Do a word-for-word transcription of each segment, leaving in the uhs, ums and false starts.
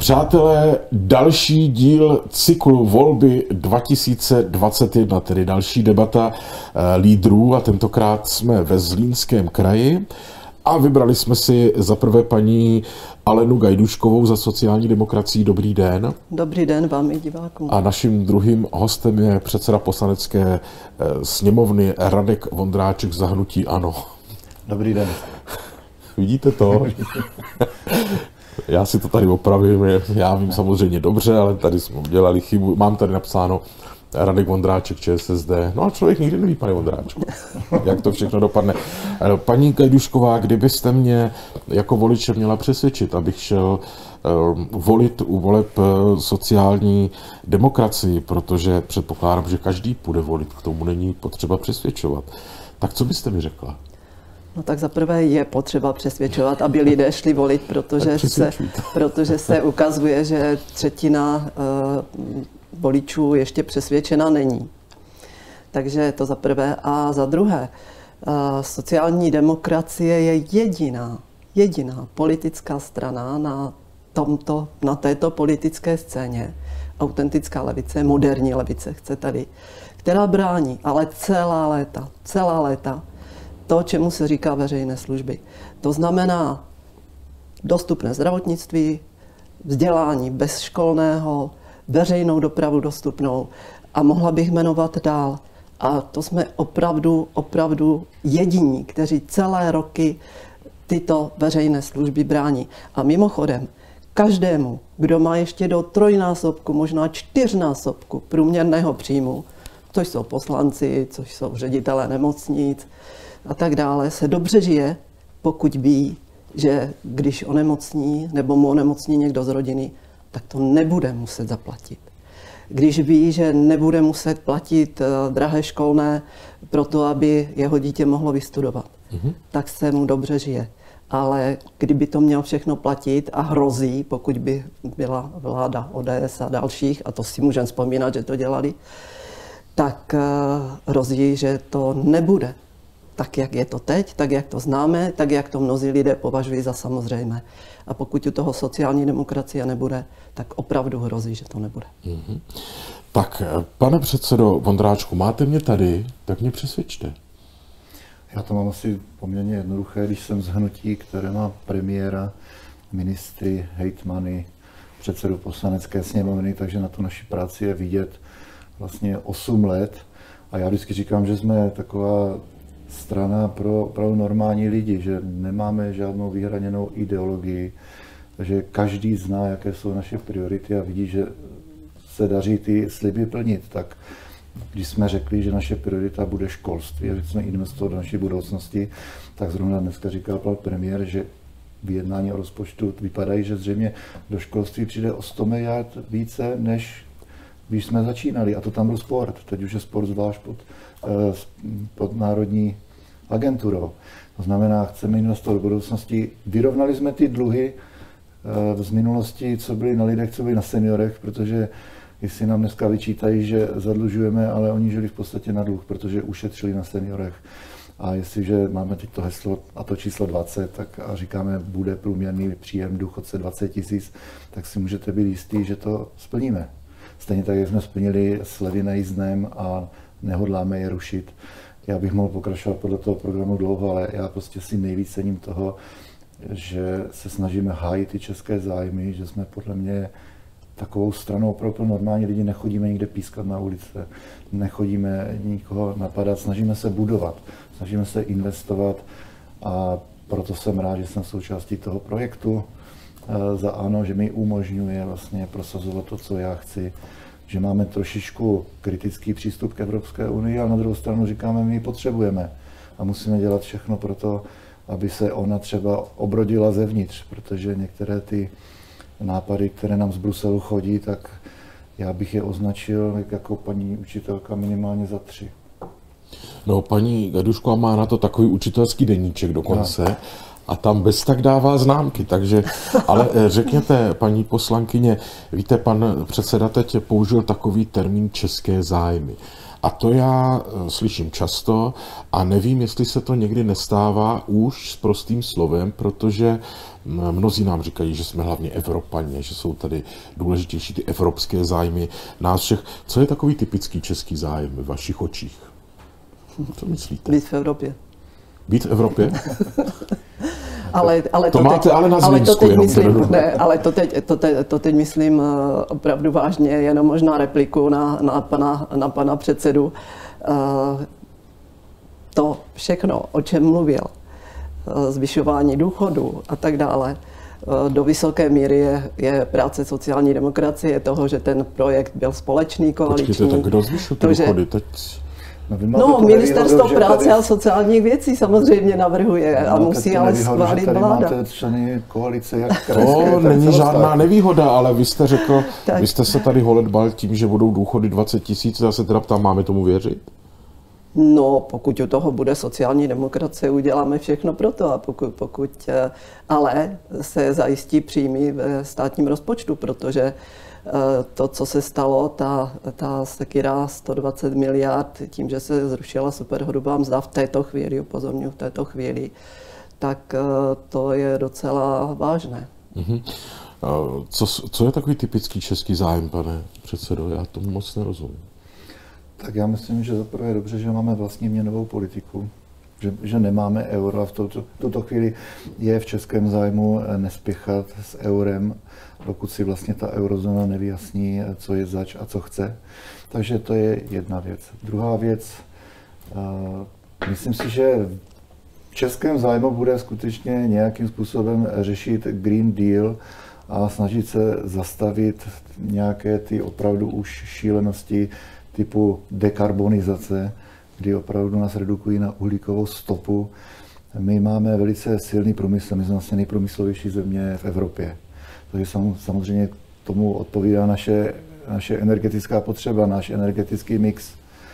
Přátelé, další díl cyklu volby dva tisíce dvacet jedna, tedy další debata lídrů, a tentokrát jsme ve Zlínském kraji a vybrali jsme si zaprvé paní Alenu Gajduškovou za sociální demokracii. Dobrý den. Dobrý den vám i divákům. A naším druhým hostem je předseda poslanecké sněmovny Radek Vondráček za hnutí ANO. Dobrý den. Vidíte to? Já si to tady opravím, já vím samozřejmě dobře, ale tady jsme udělali chybu. Mám tady napsáno Radek Vondráček, ČSSD. No a člověk nikdy neví, pane Vondráčku, jak to všechno dopadne. Paní Gajdušková, kdybyste mě jako voliče měla přesvědčit, abych šel volit u voleb sociální demokracii, protože předpokládám, že každý půjde volit, k tomu není potřeba přesvědčovat. Tak co byste mi řekla? No tak zaprvé je potřeba přesvědčovat, aby lidé šli volit, protože se, protože se ukazuje, že třetina uh, voličů ještě přesvědčena není. Takže to za prvé. A za druhé, uh, sociální demokracie je jediná, jediná politická strana na, tomto, na této politické scéně, autentická levice, moderní levice, chcete-li, která brání, ale celá léta, celá léta, to, čemu se říká veřejné služby. To znamená dostupné zdravotnictví, vzdělání bezškolného, veřejnou dopravu dostupnou a mohla bych jmenovat dál. A to jsme opravdu, opravdu jediní, kteří celé roky tyto veřejné služby brání. A mimochodem, každému, kdo má ještě do trojnásobku, možná čtyřnásobku průměrného příjmu, což jsou poslanci, což jsou ředitelé nemocnic, a tak dále, se dobře žije, pokud ví, že když onemocní nebo mu onemocní někdo z rodiny, tak to nebude muset zaplatit. Když ví, že nebude muset platit drahé školné pro to, aby jeho dítě mohlo vystudovat, mm-hmm. tak se mu dobře žije. Ale kdyby to měl všechno platit a hrozí, pokud by byla vláda O D S a dalších, a to si můžeme vzpomínat, že to dělali, tak hrozí, že to nebude tak, jak je to teď, tak, jak to známe, tak, jak to mnozí lidé považují za samozřejmé. A pokud u toho sociální demokracie nebude, tak opravdu hrozí, že to nebude. Mm-hmm. Tak, pane předsedo Vondráčku, máte mě tady, tak mě přesvědčte. Já to mám asi poměrně jednoduché, když jsem z hnutí, které má premiéra, ministry, hejtmany, předsedu poslanecké sněmovny, takže na tu naši práci je vidět vlastně osm let. A já vždycky říkám, že jsme taková strana pro opravdu normální lidi, že nemáme žádnou vyhraněnou ideologii, že každý zná, jaké jsou naše priority a vidí, že se daří ty sliby plnit. Tak když jsme řekli, že naše priorita bude školství a že jsme investovat do naší budoucnosti, tak zrovna dneska říkal pan premiér, že vyjednání o rozpočtu vypadají, že zřejmě do školství přijde o sto miliard více, než když jsme začínali. A to tam byl sport. Teď už je sport zvlášť pod, pod národní agenturou. To znamená, chceme investovat do budoucnosti. Vyrovnali jsme ty dluhy z minulosti, co byly na lidech, co byly na seniorech, protože jestli nám dneska vyčítají, že zadlužujeme, ale oni žili v podstatě na dluh, protože ušetřili na seniorech. A jestliže máme teď to heslo a to číslo dvacet, tak a říkáme, bude průměrný příjem důchodce dvacet tisíc, tak si můžete být jistý, že to splníme. Stejně tak, jak jsme splnili slevy na jízdném a nehodláme je rušit. Já bych mohl pokračovat podle toho programu dlouho, ale já prostě si nejvíc cením toho, že se snažíme hájit ty české zájmy, že jsme podle mě takovou stranou pro normální lidi, nechodíme nikde pískat na ulice, nechodíme nikoho napadat, snažíme se budovat, snažíme se investovat a proto jsem rád, že jsem součástí toho projektu za ANO, že mi umožňuje vlastně prosazovat to, co já chci, že máme trošičku kritický přístup k Evropské unii, a na druhou stranu říkáme, my ji potřebujeme a musíme dělat všechno pro to, aby se ona třeba obrodila zevnitř, protože některé ty nápady, které nám z Bruselu chodí, tak já bych je označil jako paní učitelka minimálně za tři. No, paní Gajdušková má na to takový učitelský deníček dokonce. a tam bez tak dává známky, takže, ale řekněte, paní poslankyně, víte, pan předseda teď použil takový termín české zájmy. A to já slyším často a nevím, jestli se to někdy nestává už s prostým slovem, protože mnozí nám říkají, že jsme hlavně Evropané, že jsou tady důležitější ty evropské zájmy nás všech. Co je takový typický český zájem v vašich očích? Co myslíte? Být v Evropě. Být v Evropě? ale, ale to, to máte teď, ale na ale to teď jenom myslím, ne, ale to teď, to, teď, to teď myslím opravdu vážně, jenom možná repliku na, na, pana, na pana předsedu. To všechno, o čem mluvil, zvyšování důchodu a tak dále, do vysoké míry je, je práce sociální demokracie toho, že ten projekt byl společný, koaliční. Počkejte, tak kdo zvyšuje ty důchody teď? No, no ministerstvo práce tady... a sociálních věcí samozřejmě navrhuje a musí ale schválit vláda. Máte členy koalice, jak krajské, to není žádná nevýhoda, ale vy jste řekl, tak. Vy jste se tady holedbal tím, že budou důchody dvacet tisíc, já se teda ptám, máme tomu věřit? No, pokud u toho bude sociální demokracie, uděláme všechno pro to, a pokud, pokud ale se zajistí příjmy ve státním rozpočtu, protože to, co se stalo, ta, ta sekira sto dvacet miliard, tím, že se zrušila superhrubá mzda v této chvíli, upozorňuji v této chvíli, tak to je docela vážné. Mm-hmm. Co, co je takový typický český zájem, pane předsedo? Já tomu moc nerozumím. Tak já myslím, že zaprvé je dobře, že máme vlastní měnovou politiku, že, že nemáme euro a v tuto, tuto chvíli je v českém zájmu nespěchat s eurem, dokud si vlastně ta eurozóna nevyjasní, co je zač a co chce. Takže to je jedna věc. Druhá věc, uh, myslím si, že v českém zájmu bude skutečně nějakým způsobem řešit Green Deal a snažit se zastavit nějaké ty opravdu už šílenosti typu dekarbonizace, kdy opravdu nás redukují na uhlíkovou stopu. My máme velice silný průmysl, my jsme vlastně nejprůmyslovější země v Evropě. Takže samozřejmě tomu odpovídá naše, naše energetická potřeba, náš energetický mix.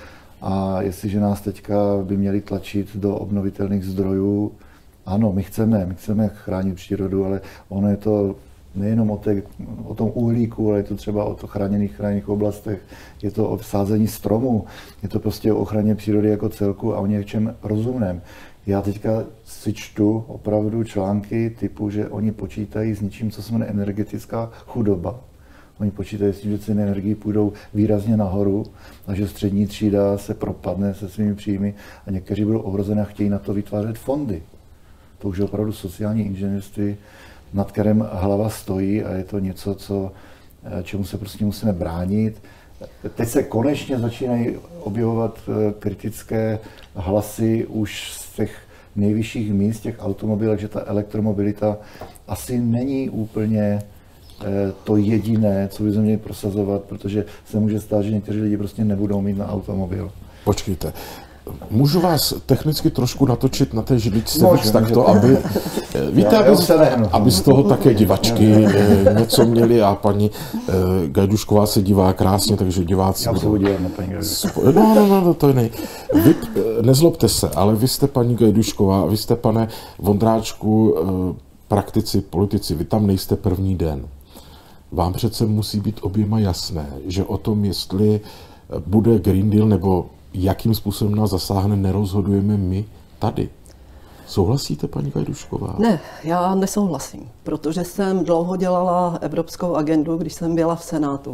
A jestliže nás teďka by měli tlačit do obnovitelných zdrojů, ano, my chceme, my chceme chránit přírodu, ale ono je to nejenom o, té, o tom uhlíku, ale je to třeba o to chráněných chráněných oblastech, je to o sázení stromů, je to prostě o ochraně přírody jako celku a o něčem rozumném. Já teďka si čtu opravdu články typu, že oni počítají s něčím, co se jmenuje energetická chudoba. Oni počítají s tím, že ceny energií půjdou výrazně nahoru a že střední třída se propadne se svými příjmy a někteří budou ohrozené a chtějí na to vytvářet fondy. To už je opravdu sociální inženýrství, nad kterým hlava stojí a je to něco, co, čemu se prostě musíme bránit. Teď se konečně začínají objevovat kritické hlasy už z těch nejvyšších míst, těch automobilek, že ta elektromobilita asi není úplně to jediné, co bychom měli prosazovat, protože se může stát, že někteří lidi prostě nebudou mít na automobil. Počkejte. Můžu vás technicky trošku natočit na té židličce víc takto, aby, víte, aby, aby z toho také divačky něco měli a paní Gajdušková se dívá krásně, takže diváci... Já se udívám na paní Gajdušková. No, no, no, to nej. Vy, nezlobte se, ale vy jste paní Gajdušková, vy jste, pane Vondráčku, praktici, politici, vy tam nejste první den. Vám přece musí být oběma jasné, že o tom, jestli bude Green Deal nebo jakým způsobem nás zasáhne, nerozhodujeme my tady. Souhlasíte, paní Gajdušková? Ne, já nesouhlasím, protože jsem dlouho dělala evropskou agendu, když jsem byla v Senátu.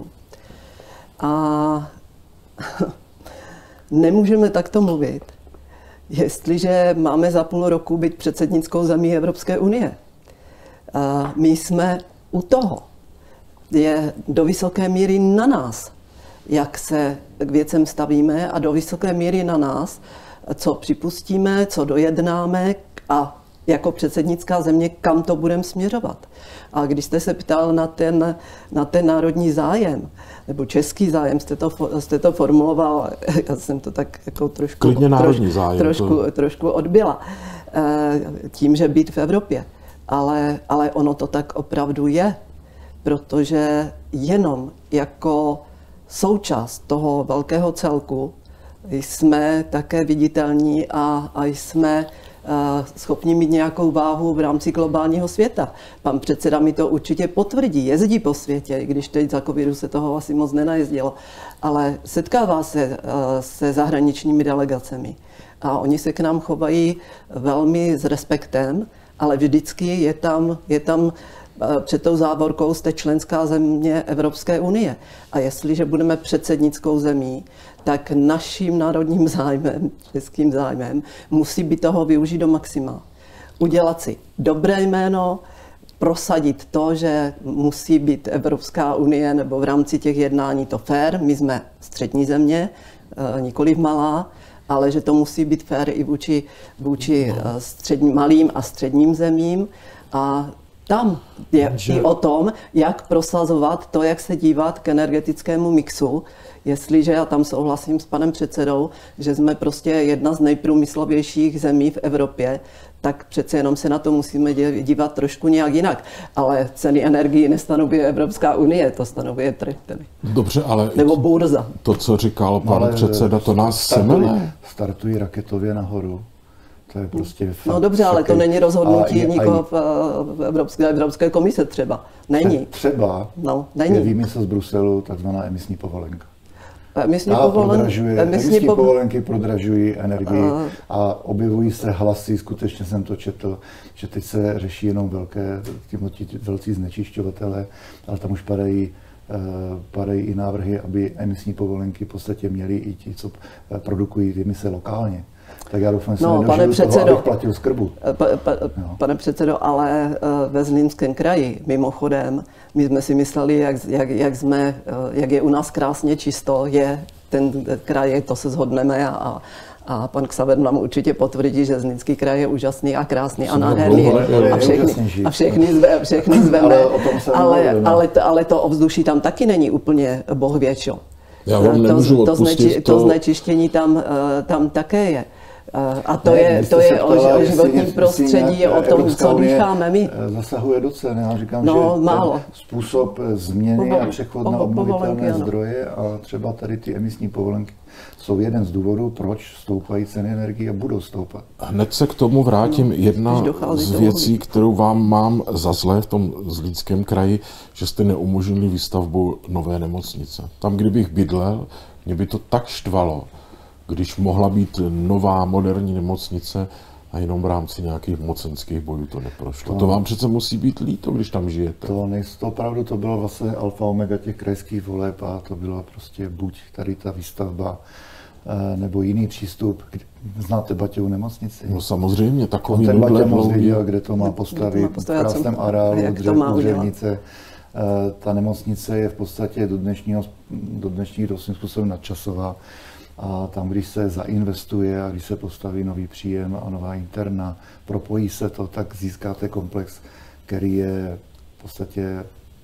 A nemůžeme takto mluvit, jestliže máme za půl roku být předsednickou zemí Evropské unie. A my jsme u toho. Je do vysoké míry na nás, jak se k věcem stavíme a do vysoké míry na nás, co připustíme, co dojednáme a jako předsednická země, kam to budeme směřovat. A když jste se ptal na ten, na ten národní zájem, nebo český zájem, jste to, jste to formuloval, já jsem to tak jako trošku, klidně národní zájem, trošku, to... trošku odbyla, tím, že být v Evropě. Ale, ale ono to tak opravdu je, protože jenom jako součást toho velkého celku jsme také viditelní a, a jsme schopni mít nějakou váhu v rámci globálního světa. Pan předseda mi to určitě potvrdí, jezdí po světě, i když teď za covidu se toho asi moc nenajezdilo, ale setkává se se zahraničními delegacemi a oni se k nám chovají velmi s respektem, ale vždycky je tam, je tam před tou závorkou jste členská země Evropské unie. A jestliže budeme předsednickou zemí, tak naším národním zájmem, českým zájmem, musí být toho využít do maxima. Udělat si dobré jméno, prosadit to, že musí být Evropská unie nebo v rámci těch jednání to fair. My jsme střední země, nikoliv malá, ale že to musí být fair i vůči, vůči střední, malým a středním zemím. A tam je že... i o tom, jak prosazovat to, jak se dívat k energetickému mixu, jestliže, já tam souhlasím s panem předsedou, že jsme prostě jedna z nejprůmyslovějších zemí v Evropě, tak přece jenom se na to musíme dívat trošku nějak jinak. Ale ceny energií nestanovuje Evropská unie, to stanovuje trh. Dobře, ale nebo burza. To, co říkal pan no, předseda, to nás semele. Startují raketově nahoru. To je prostě fakt, no dobře, ale to není rozhodnutí je, nikoho v, v Evropské, Evropské komise třeba. Není. Třeba no, není. Je výmysl z Bruselu, takzvaná emisní povolenka. Emisní, povolen, emisní, emisní po... povolenky prodražují energii uh, a objevují se hlasy, skutečně jsem to četl, že teď se řeší jenom velké, ti velcí znečišťovatele, ale tam už padají, uh, padají i návrhy, aby emisní povolenky v podstatě měli i ti, co produkují ty emise lokálně. Tak já doufám, že no, se pane předsedo, toho, abych platil skrbu. Pa, pa, no. Pane předsedo, ale ve Zlínském kraji, mimochodem, my jsme si mysleli, jak, jak, jak, jsme, jak je u nás krásně čisto, je ten kraj, to se shodneme a, a pan Xaver nám určitě potvrdí, že Zlínský kraj je úžasný a krásný a nádherný a všechny, a všechny, zve, všechny zveme, ale, ale, ale, to, ale to ovzduší tam taky není úplně boh ví čo. Já vám nemůžu to, odpustit to, to... to znečištění tam, tam také je. A to ne, je, to je o životním prostředí, o tom, co dýcháme my. Zasahuje do cen. Já říkám, no, že málo. Způsob změny a přechod na obnovitelné zdroje a třeba tady ty emisní povolenky jsou jeden z důvodů, proč stoupají ceny energie a budou stoupat. Hned se k tomu vrátím. No, jedna z věcí, kterou vám mám za zlé v tom Zlínském kraji, že jste neumožnili výstavbu nové nemocnice. Tam, kdybych bydlel, mě by to tak štvalo, když mohla být nová moderní nemocnice a jenom v rámci nějakých mocenských bojů to neprošlo. To, to vám přece musí být líto, když tam žijete. To nejsto, opravdu to bylo vlastně alfa omega těch krajských voleb a to bylo prostě buď tady ta výstavba nebo jiný přístup. Znáte Baťovu nemocnici? No samozřejmě, takový nudle dlouhý. Moc věděl, kde to má postavit, v krásném areálu, dřevnice. Ta nemocnice je v podstatě do dnešního, do dnešních dob svým způsobem nadčasová. A tam, když se zainvestuje a když se postaví nový příjem a nová interna, propojí se to, tak získáte komplex, který je v podstatě,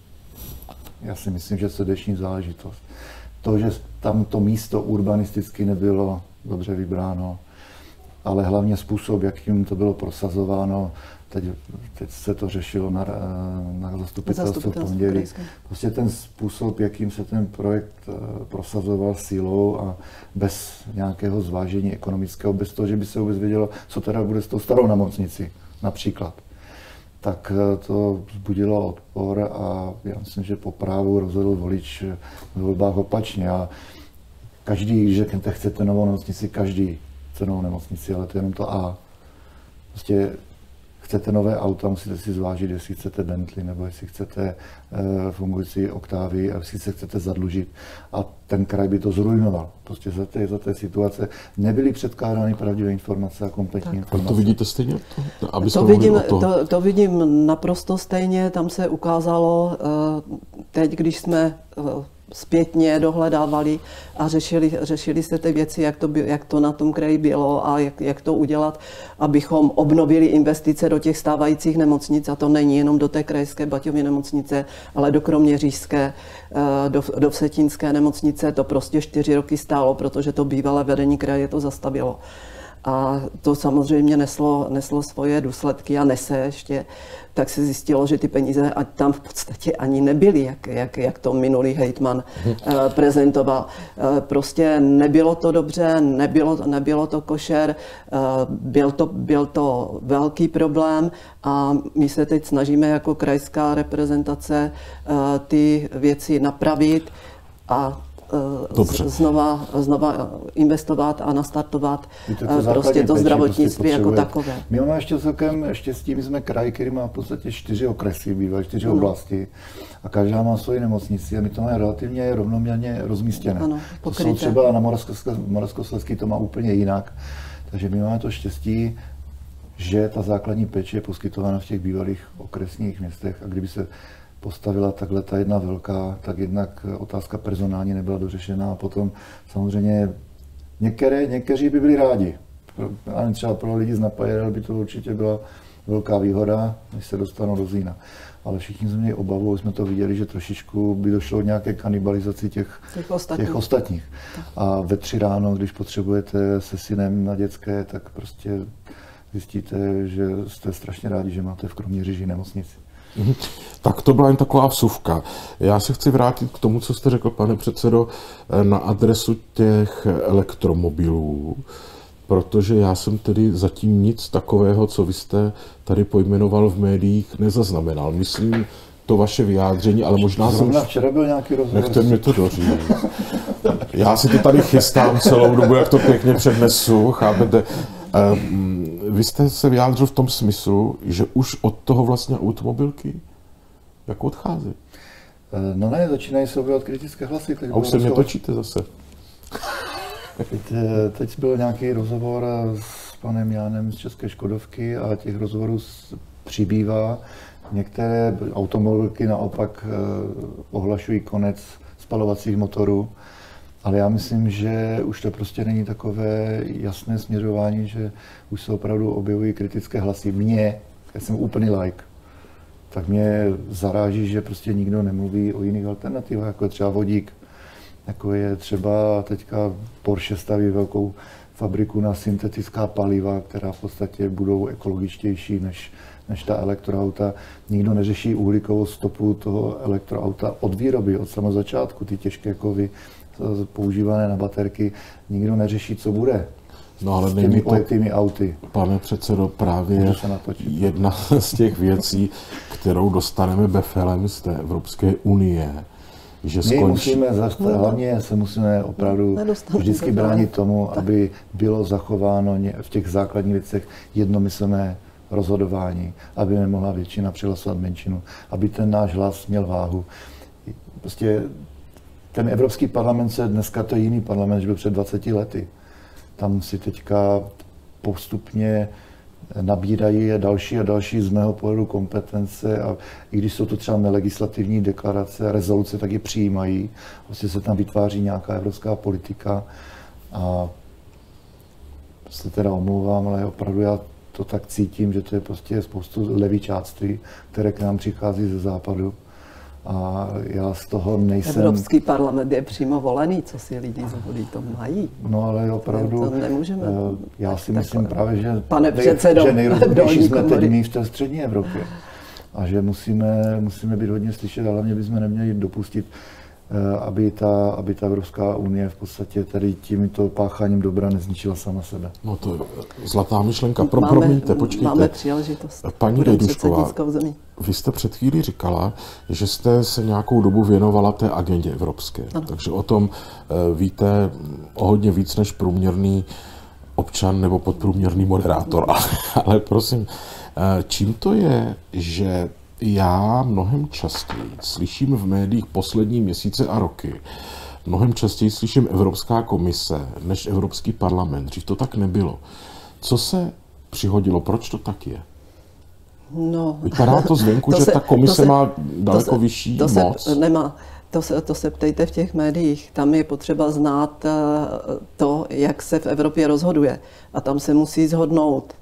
já si myslím, že srdeční záležitost. To, že tam to místo urbanisticky nebylo dobře vybráno, ale hlavně způsob, jakým to bylo prosazováno, teď, teď se to řešilo na, na zastupitelstvu v pondělí. Prostě ten způsob, jakým se ten projekt prosazoval sílou a bez nějakého zvážení ekonomického, bez toho, že by se vůbec vědělo, co teda bude s tou starou nemocnicí například, tak to vzbudilo odpor a já myslím, že po právu rozhodl volič v volbách opačně. A každý, když řeknete, chcete novou nemocnici, každý chce novou nemocnici, ale to je jenom to A. Prostě chcete nové auta, musíte si zvážit, jestli chcete Bentley, nebo jestli chcete uh, fungující Octavii, a jestli se chcete zadlužit. A ten kraj by to zrujnoval. Prostě za té, za té situace nebyly předkládány pravdivé informace a kompletní informace. To vidíte stejně? To, aby to, vidím, to, to vidím naprosto stejně. Tam se ukázalo, uh, teď, když jsme uh, zpětně dohledávali a řešili, řešili se ty věci, jak to, by, jak to na tom kraji bylo a jak, jak to udělat, abychom obnovili investice do těch stávajících nemocnic, a to není jenom do té krajské Baťovy nemocnice, ale do kroměřížské, do, do vsetínské nemocnice. To prostě čtyři roky stálo, protože to bývalé vedení kraje to zastavilo. a to samozřejmě neslo, neslo svoje důsledky a nese ještě, tak se zjistilo, že ty peníze a tam v podstatě ani nebyly, jak, jak, jak to minulý hejtman uh, prezentoval. Uh, prostě nebylo to dobře, nebylo, nebylo to košer, uh, byl to, byl to velký problém a my se teď snažíme jako krajská reprezentace uh, ty věci napravit a Dobře. Znova, znova investovat a nastartovat to prostě to zdravotnictví jako takové. My máme ještě celkem štěstí, my jsme kraj, který má v podstatě čtyři okresy, bývají čtyři ano. oblasti a každá má svoji nemocnici a my to máme relativně rovnoměrně rozmístěné. Ano, to jsou třeba na Moravskoslezský to má úplně jinak, takže my máme to štěstí, že ta základní péče je poskytována v těch bývalých okresních městech a kdyby se postavila takhle ta jedna velká, tak jednak otázka personální nebyla dořešená a potom samozřejmě některé, někteří by byli rádi. Ale třeba pro lidi z Napajedel by to určitě byla velká výhoda, než se dostanou do Zlína. Ale všichni jsme měli obavu, jsme to viděli, že trošičku by došlo k nějaké kanibalizaci těch, těch ostatních. Těch ostatních. A ve tři ráno, když potřebujete se synem na dětské, tak prostě zjistíte, že jste strašně rádi, že máte v Kroměříži nemocnici. Tak to byla jen taková vsuvka. Já se chci vrátit k tomu, co jste řekl, pane předsedo, na adresu těch elektromobilů, protože já jsem tedy zatím nic takového, co vy jste tady pojmenoval v médiích, nezaznamenal. Myslím to vaše vyjádření, ale možná Zrovna jsem... včera byl nějaký rozhovor. Nechte mě to doříct. Já si to tady chystám celou dobu, jak to pěkně přednesu, chápete? Vy jste se vyjádřil v tom smyslu, že už od toho vlastně automobilky jak odchází? No ne, začínají se objevovat kritické hlasy. A už se mě točíte zase. Teď, teď byl nějaký rozhovor s panem Jánem z České Škodovky a těch rozhovorů přibývá. Některé automobilky naopak ohlašují konec spalovacích motorů. Ale já myslím, že už to prostě není takové jasné směřování, že už se opravdu objevují kritické hlasy. Mně, já jsem úplný like, tak mě zaráží, že prostě nikdo nemluví o jiných alternativách, jako je třeba vodík, jako je třeba teďka Porsche staví velkou fabriku na syntetická paliva, která v podstatě budou ekologičtější než, než ta elektroauta. Nikdo neřeší uhlíkovou stopu toho elektroauta od výroby, od samého začátku, ty těžké kovy používané na baterky, nikdo neřeší, co bude. No ale s těmi není to, ojetými auty. Pane předsedo, právě jedna z těch věcí, kterou dostaneme befelem z té Evropské unie, že My skončí... musíme, zastavit, hlavně se musíme opravdu vždycky bránit tomu, aby bylo zachováno v těch základních věcech jednomyslné rozhodování, aby nemohla většina přihlasovat menšinu, aby ten náš hlas měl váhu. Prostě ten Evropský parlament se dneska, to je jiný parlament, než byl před dvaceti lety. Tam si teďka postupně nabírají další a další z mého pohledu kompetence a i když jsou to třeba nelegislativní deklarace, rezoluce, tak je přijímají. Vlastně se tam vytváří nějaká evropská politika a se teda omlouvám, ale opravdu já to tak cítím, že to je prostě spoustu levičáctví, které k nám přichází ze západu. A já z toho nejsem... Evropský parlament je přímo volený, co si lidi zvolí, to mají. No ale opravdu, to nemůžeme, já si myslím takové. právě, že, Pane předsedo, že nejrozhodnější jsme teď my v té střední Evropě. A že musíme, musíme být hodně slyšet, ale hlavně bychom neměli dopustit, aby ta, aby ta Evropská unie v podstatě tady tímto pácháním dobra nezničila sama sebe. No to je zlatá myšlenka. Pro, máme, promiňte, počkejte. Máme příležitost. Paní Dejdušková, vy jste před chvílí říkala, že jste se nějakou dobu věnovala té agendě evropské. Ano. Takže o tom víte o hodně víc než průměrný občan nebo podprůměrný moderátor. Ale prosím, čím to je, že já mnohem častěji slyším v médiích poslední měsíce a roky, mnohem častěji slyším Evropská komise než Evropský parlament. Dřív to tak nebylo. Co se přihodilo? Proč to tak je? No, vypadá to zvenku, to že se, ta komise se, má daleko to se, vyšší to moc. Se, nemá. To se, to se ptejte v těch médiích. Tam je potřeba znát to, jak se v Evropě rozhoduje. A tam se musí shodnout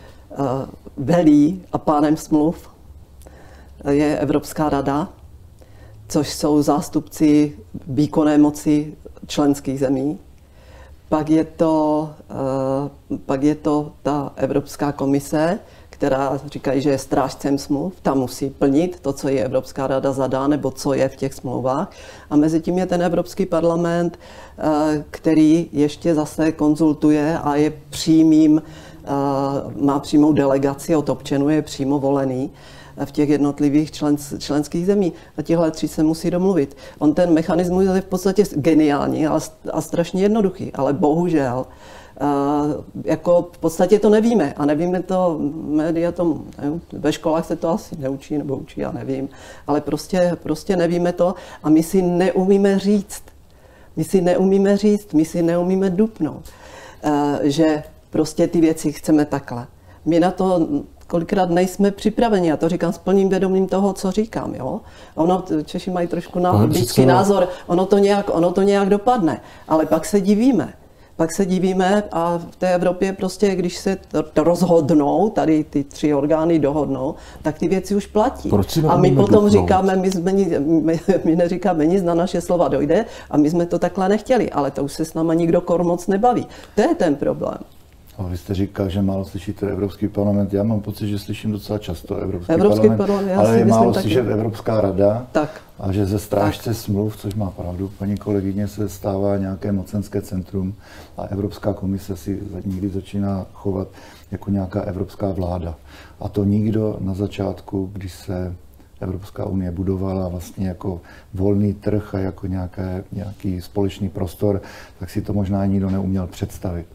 velí a pánem smluv je Evropská rada, což jsou zástupci výkonné moci členských zemí. pak je to, pak je to ta Evropská komise, která říkají, že je strážcem smluv, ta musí plnit to, co je Evropská rada zadá, nebo co je v těch smlouvách. A mezi tím je ten Evropský parlament, který ještě zase konzultuje a je přímým, má přímou delegaci od občanů, je přímo volený v těch jednotlivých člen, členských zemí. A tihle tři se musí domluvit. On ten mechanismus je v podstatě geniální a, a strašně jednoduchý, ale bohužel Uh, jako v podstatě to nevíme a nevíme to, média to, nevím, ve školách se to asi neučí nebo učí, já nevím, ale prostě, prostě nevíme to a my si neumíme říct, my si neumíme říct, my si neumíme dupnout, uh, že prostě ty věci chceme takhle. My na to kolikrát nejsme připraveni, já to říkám s plným vědomím toho, co říkám, jo. Ono, Češi mají trošku náhodnický názor, ono to, nějak, ono to nějak dopadne, ale pak se divíme. Pak se divíme a v té Evropě prostě, když se to rozhodnou, tady ty tři orgány dohodnou, tak ty věci už platí. A my potom dohodnout? říkáme, my, jsme, my, my neříkáme nic, na naše slova dojde a my jsme to takhle nechtěli, ale to už se s náma nikdo kor moc nebaví. To je ten problém. A vy jste říkal, že málo slyšíte Evropský parlament. Já mám pocit, že slyším docela často Evropský, Evropský parlament, parlament ale je málo taky... slyšet Evropská rada. Tak. A že ze strážce smluv, což má pravdu, paní kolegyně, se stává nějaké mocenské centrum a Evropská komise si někdy začíná chovat jako nějaká evropská vláda. A to nikdo na začátku, když se Evropská unie budovala vlastně jako volný trh a jako nějaké, nějaký společný prostor, tak si to možná nikdo neuměl představit.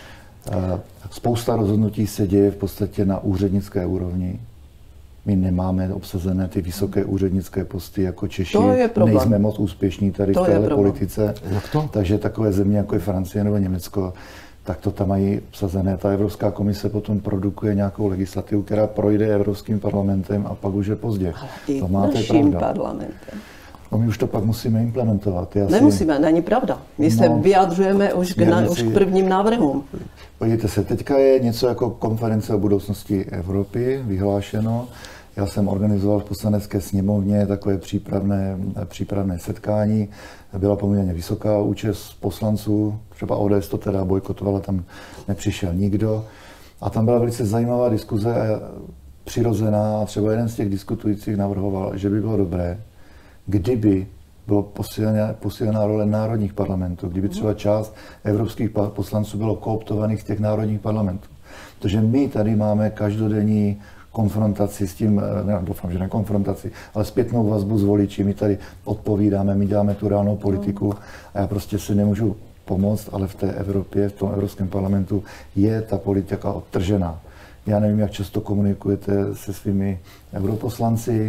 Spousta rozhodnutí se děje v podstatě na úřednické úrovni. My nemáme obsazené ty vysoké úřednické posty jako Češi. Nejsme moc úspěšní tady to v téhle politice. Jak to? Takže takové země jako je Francie nebo Německo, tak to tam mají obsazené. Ta Evropská komise potom produkuje nějakou legislativu, která projde Evropským parlamentem a pak už je pozdě. Ale to máte naším pravda. parlamentem. No my už to pak musíme implementovat. Já Nemusíme, si... není pravda. My no, se vyjadřujeme už k, na, už k prvním návrhům. Podívejte se, teďka je něco jako konference o budoucnosti Evropy vyhlášeno. Já jsem organizoval v Poslanecké sněmovně takové přípravné, přípravné setkání. Byla poměrně vysoká účast poslanců, třeba O D S to teda bojkotovala, tam nepřišel nikdo. A tam byla velice zajímavá diskuze, přirozená. Třeba jeden z těch diskutujících navrhoval, že by bylo dobré, kdyby bylo posílená, posílená role národních parlamentů, kdyby třeba část evropských poslanců bylo kooptovaných z těch národních parlamentů. Protože my tady máme každodenní konfrontaci s tím, ne, doufám, že ne konfrontaci, ale zpětnou vazbu s voliči, my tady odpovídáme, my děláme tu reálnou politiku a já prostě si nemůžu pomoct, ale v té Evropě, v tom Evropském parlamentu je ta politika odtržená. Já nevím, jak často komunikujete se svými europoslanci,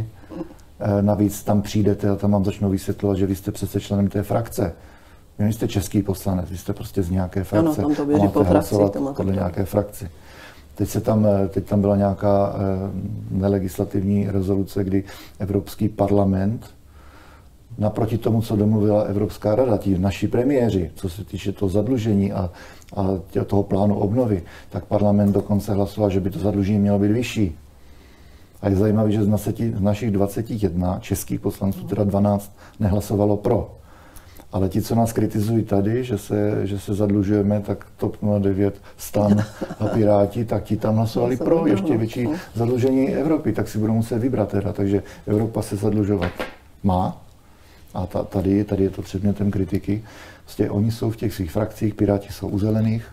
navíc tam přijdete a tam vám začnou vysvětlovat, že vy jste přece členem té frakce. Vy nejste český poslanec, vy jste prostě z nějaké frakce ano, tam to běží a máte po frakci, hlasovat to máte podle pravdu. nějaké frakci. Teď, se tam, teď tam byla nějaká nelegislativní rezoluce, kdy Evropský parlament naproti tomu, co domluvila Evropská rada, ti naši premiéři, co se týče toho zadlužení a, a toho plánu obnovy, tak parlament dokonce hlasoval, že by to zadlužení mělo být vyšší. A je zajímavé, že z, naseti, z našich dvaceti jednoho českých poslanců teda dvanáct nehlasovalo pro. Ale ti, co nás kritizují tady, že se, že se zadlužujeme, tak TOP nula devět, STAN a Piráti, tak ti tam hlasovali pro ještě větší zadlužení Evropy, tak si budou muset vybrat teda. Takže Evropa se zadlužovat má a ta, tady, tady je to předmětem kritiky. Vlastně oni jsou v těch svých frakcích, Piráti jsou u zelených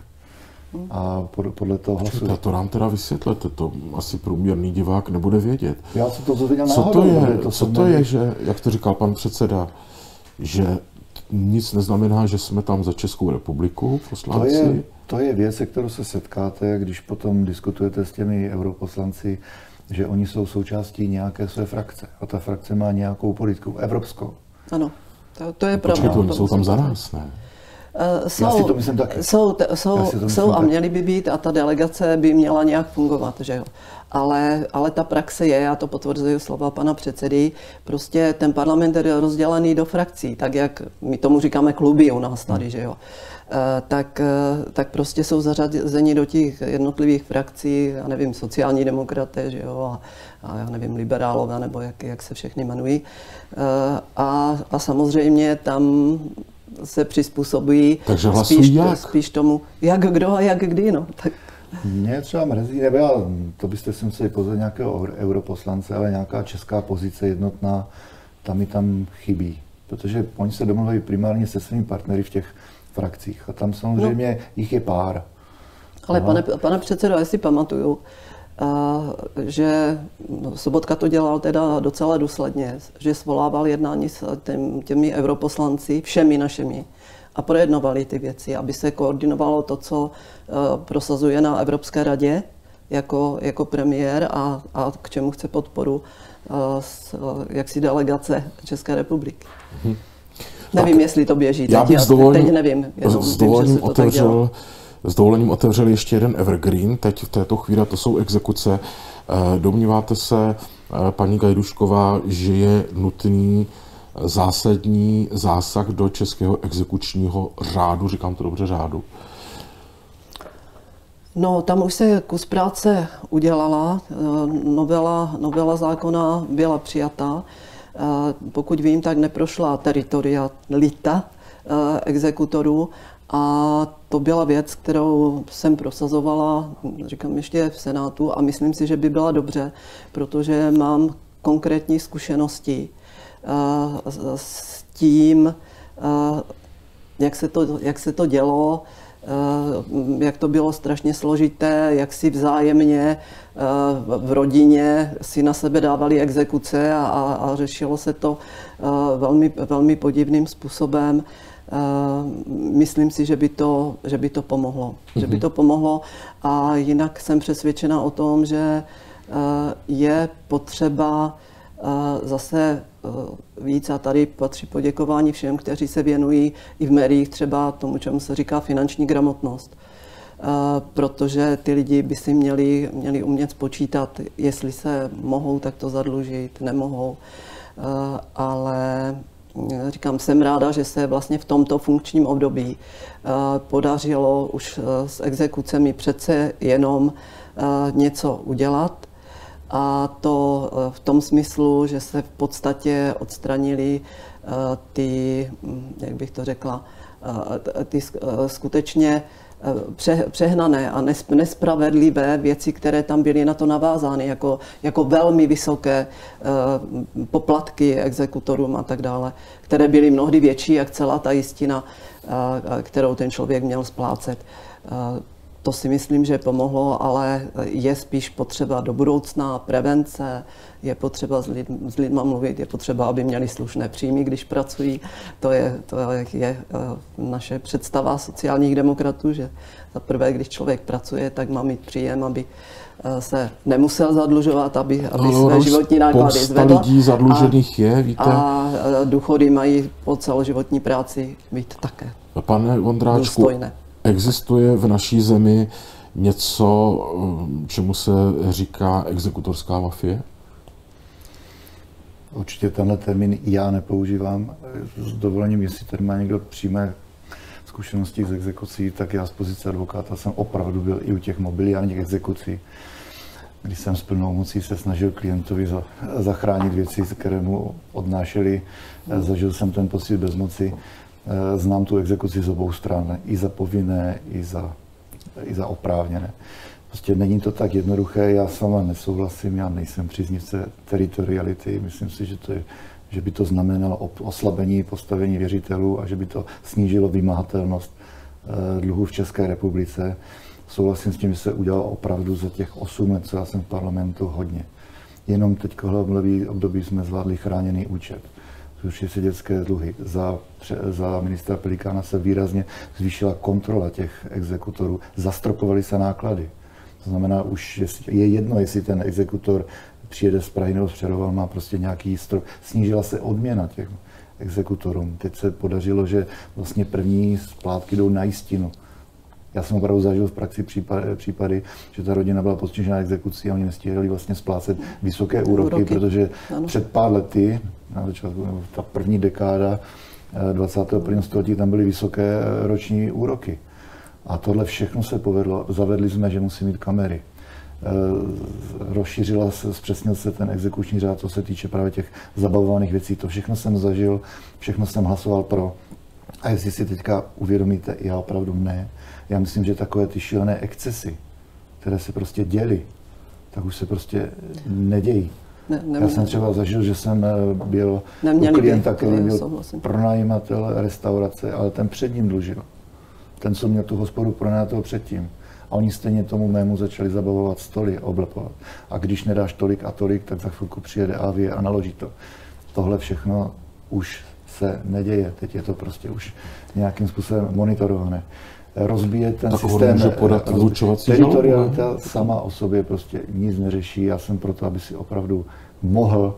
a podle toho hlasují. To nám teda vysvětlete, to asi průměrný divák nebude vědět. Já jsem to dozvěděl co náhodou. To je, to co to je, že, jak to říkal pan předseda, že nic neznamená, že jsme tam za Českou republiku poslanci? To je, to je věc, se kterou se setkáte, když potom diskutujete s těmi europoslanci, že oni jsou součástí nějaké své frakce a ta frakce má nějakou politiku evropskou. Ano, to, to je pravda. Počkejte, oni jsou tam za nás, ne? Uh, jsou, Já si to myslím taky. Jsou, t- jsou, jsou a taky. měly by být a ta delegace by měla nějak fungovat, že jo. Ale, ale ta praxe je, já to potvrzuji slova pana předsedy, prostě ten parlament je rozdělený do frakcí, tak jak my tomu říkáme kluby u nás tady, že jo. Uh, tak, uh, tak prostě jsou zařazeni do těch jednotlivých frakcí, já nevím, sociální demokraté, že jo, a, a já nevím, liberálové, nebo jak, jak se všechny jmenují. Uh, a, a samozřejmě tam se přizpůsobují Takže spíš, jak? spíš tomu, jak kdo a jak kdy. No. Tak. Mě třeba mrzí, nebo já, to byste si museli pozvat nějakého europoslance, ale nějaká česká pozice jednotná, tam mi tam chybí. Protože oni se domluvají primárně se svými partnery v těch frakcích a tam samozřejmě no. jich je pár. Ale pane, pane předsedo, já si pamatuju, a, že Sobotka to dělal teda docela důsledně, že svolával jednání s těm, těmi europoslanci, všemi našimi, a projednovali ty věci, aby se koordinovalo to, co uh, prosazuje na Evropské radě jako, jako premiér a, a k čemu chce podporu uh, s, jaksi delegace České republiky. Mm-hmm. Nevím, tak jestli to běží. Já bych teď, s dovolením, teď nevím. Jenom s dovolením vím, otevřel, s dovolením otevřel ještě jeden evergreen. Teď v této chvíli to jsou exekuce. Domníváte se, paní Gajdušková, že je nutný zásadní zásah do českého exekučního řádu, říkám to dobře, řádu? No, tam už se kus práce udělala, novela, novela zákona byla přijata. Pokud vím, tak neprošla teritorialita exekutorů a to byla věc, kterou jsem prosazovala, říkám ještě v Senátu a myslím si, že by byla dobře, protože mám konkrétní zkušenosti s tím, jak se to, jak se to dělo, jak to bylo strašně složité, jak si vzájemně v rodině si na sebe dávali exekuce a, a řešilo se to velmi, velmi podivným způsobem. Myslím si, že by to, že by to pomohlo. Mm-hmm. Že by to pomohlo a jinak jsem přesvědčena o tom, že je potřeba zase víc a tady patří poděkování všem, kteří se věnují i v médiích třeba tomu, čemu se říká finanční gramotnost. Protože ty lidi by si měli, měli umět spočítat, jestli se mohou takto zadlužit, nemohou. Ale říkám, jsem ráda, že se vlastně v tomto funkčním období podařilo už s exekucemi přece jenom něco udělat. A to v tom smyslu, že se v podstatě odstranili ty, jak bych to řekla, ty skutečně přehnané a nespravedlivé věci, které tam byly na to navázány, jako, jako velmi vysoké poplatky exekutorům a tak dále, které byly mnohdy větší, jak celá ta jistina, kterou ten člověk měl splácet. To si myslím, že pomohlo, ale je spíš potřeba do budoucna prevence, je potřeba s, lid, s lidma mluvit, je potřeba, aby měli slušné příjmy, když pracují. To je, to je naše představa sociálních demokratů, že za prvé, když člověk pracuje, tak má mít příjem, aby se nemusel zadlužovat, aby, aby no, své životní náklady zvedl. Lidí zadlužených je, víte. A důchody mají po celoživotní práci být také. Pane Vondráčku, důstojné. Existuje v naší zemi něco, čemu se říká exekutorská mafie? Určitě tenhle termín já nepoužívám. S dovolením, jestli tady má někdo přímé zkušenosti z exekucí, tak já z pozice advokáta jsem opravdu byl i u těch mobiliárních exekucí, kdy jsem s plnou mocí se snažil klientovi za, zachránit věci, které mu odnášeli. Zažil jsem ten pocit bezmoci. Znám tu exekuci z obou stran, i za povinné, i za, i za oprávněné. Prostě není to tak jednoduché, já s váma nesouhlasím, já nejsem příznivce teritoriality, myslím si, že, to je, že by to znamenalo oslabení postavení věřitelů a že by to snížilo vymahatelnost dluhů v České republice. Souhlasím s tím, že se udělalo opravdu za těch osm let, co já jsem v parlamentu, hodně. Jenom teď v období jsme zvládli chráněný účet. Zrušily se dětské dluhy. Za, za ministra Pelikána se výrazně zvýšila kontrola těch exekutorů. Zastropovaly se náklady. To znamená, už je jedno, jestli ten exekutor přijede z Prahy nebo z Přerova, má prostě nějaký strop. Snížila se odměna těch exekutorům. Teď se podařilo, že vlastně první splátky jdou na jistinu. Já jsem opravdu zažil v praxi případy, případy, že ta rodina byla postižena exekucí a oni nestíhali vlastně splácet vysoké úroky, úroky. Protože ano. Před pár lety, na začátku, ta první dekáda dvacátého prvního století, tam byly vysoké roční úroky. A tohle všechno se povedlo. Zavedli jsme, že musí mít kamery. Rozšířila se, zpřesnil se ten exekuční řád, co se týče právě těch zabavovaných věcí. To všechno jsem zažil, všechno jsem hlasoval pro. A jestli si teďka uvědomíte, já opravdu ne, já myslím, že takové ty šílené excesy, které se prostě děly, tak už se prostě nedějí. Ne, já jsem třeba zažil, že jsem byl Neměli u klienta, by, který byl pronajímatel restaurace, ale ten před ním dlužil. Ten, co měl tu hospodu pronajatého předtím. A oni stejně tomu mému začali zabavovat stoly, oblepovat. A když nedáš tolik a tolik, tak za chvilku přijede Avie a naloží to. Tohle všechno už se neděje. Teď je to prostě už nějakým způsobem monitorované. Rozbíje ten tak systém. Teritorialita sama o sobě prostě nic neřeší. Já jsem proto, aby si opravdu mohl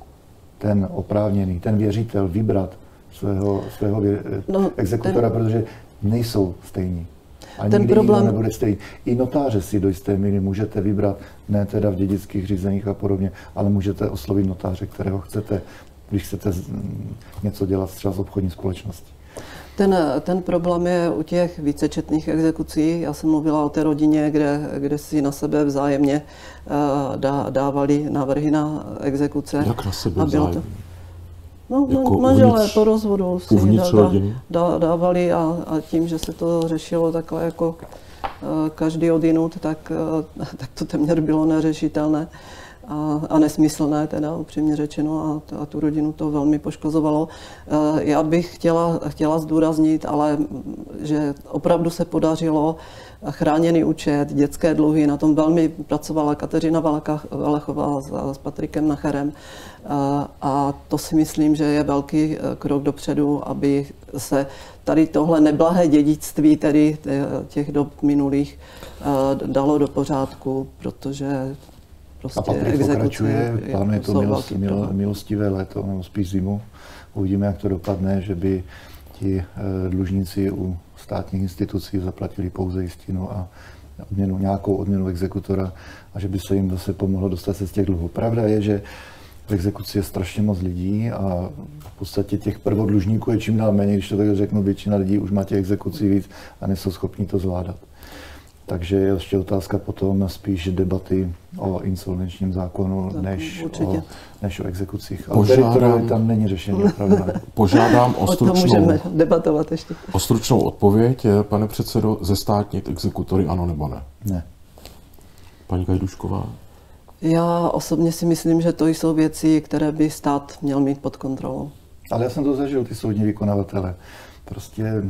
ten oprávněný, ten věřitel vybrat svého, svého vě, no, exekutora, ten... protože nejsou stejní. A ten problém nebude stejný. I notáře si do jisté míry můžete vybrat, ne teda v dědických řízeních a podobně, ale můžete oslovit notáře, kterého chcete, když chcete něco dělat třeba z obchodní společnosti. Ten, ten problém je u těch vícečetných exekucí. Já jsem mluvila o té rodině, kde, kde si na sebe vzájemně dá, dávali návrhy na exekuce. Jak na sebe vzájemně? No, jako manželé uvnitř, po rozvodu si dá, dá, dávali a, a tím, že se to řešilo takhle jako každý odinut, tak, tak to téměř bylo neřešitelné a, a nesmyslné, teda upřímně řečeno, a, a tu rodinu to velmi poškozovalo. Já bych chtěla, chtěla zdůraznit, ale že opravdu se podařilo chráněný účet, dětské dluhy, na tom velmi pracovala Kateřina Valachová s, s Patrikem Nacherem a, a to si myslím, že je velký krok dopředu, aby se tady tohle neblahé dědictví tedy těch dob minulých dalo do pořádku, protože prostě a Patrik pokračuje, plánuje to milost, mil, milostivé léto, nebo spíš zimu. Uvidíme, jak to dopadne, že by ti dlužníci u státních institucí zaplatili pouze jistinu a odměnu, nějakou odměnu exekutora a že by se jim zase pomohlo dostat se z těch dluhů. Pravda je, že v exekuci je strašně moc lidí a v podstatě těch prvodlužníků je čím dál méně, když to tak řeknu, většina lidí už má těch exekucí víc a nejsou schopni to zvládat. Takže je ještě otázka potom spíš debaty o insolvenčním zákonu, než o, než o exekucích. Ale Požádám, tam není řešení, opravdu. Požádám o stručnou, o debatovat ještě. o stručnou odpověď, pane předsedo, zestátnit exekutory ano nebo ne? Ne. Paní Gajdušková? Já osobně si myslím, že to jsou věci, které by stát měl mít pod kontrolou. Ale já jsem to zažil, ty soudní vykonavatele. Prostě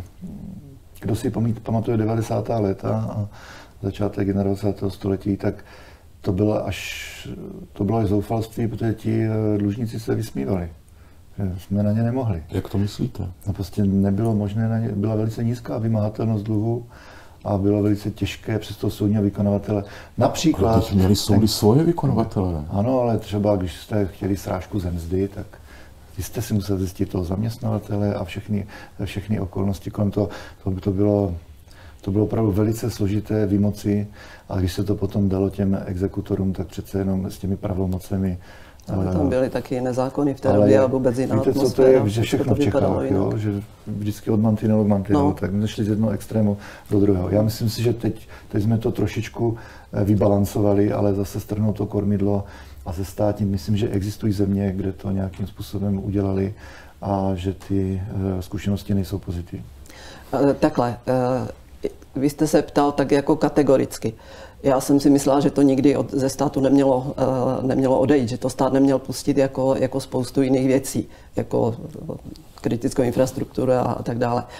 kdo si pamatuje devadesátá léta a začátek dvacátého století, tak to bylo až, to bylo až zoufalství, protože ti dlužníci se vysmívali. Jsme na ně nemohli. Jak to myslíte? No prostě nebylo možné, na ně, byla velice nízká vymahatelnost dluhu a bylo velice těžké přes toho soudního vykonavatele. Například... Ale teď měli soudy ten, svoje vykonavatele. Ano, ale třeba když jste chtěli srážku ze mzdy, tak vy jste si musel zjistit toho zaměstnavatele a všechny, všechny okolnosti kolem toho. To, to, bylo, to bylo opravdu velice složité vymoci, a když se to potom dalo těm exekutorům, tak přece jenom s těmi pravomocemi. Ale tam byly taky nezákony v té době a vůbec jiná atmosféra. Víte, co to je, že všechno v Čechách, jo? Že vždycky od mantinelu k mantinelu, no. Tak nešli z jednoho extrému do druhého. Já myslím si, že teď, teď jsme to trošičku vybalancovali, ale zase strhnout to kormidlo a ze státní, myslím, že existují země, kde to nějakým způsobem udělali a že ty uh, zkušenosti nejsou pozitivní. Takhle, uh, vy jste se ptal tak jako kategoricky. Já jsem si myslela, že to nikdy od, ze státu nemělo, uh, nemělo odejít, že to stát neměl pustit jako, jako spoustu jiných věcí, jako kritickou infrastrukturu a, a tak dále.